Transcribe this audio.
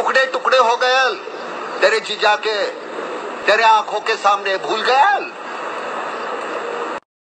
टुकड़े टुकड़े हो गए तेरे जीजा के, तेरे आंखों के सामने भूल गए।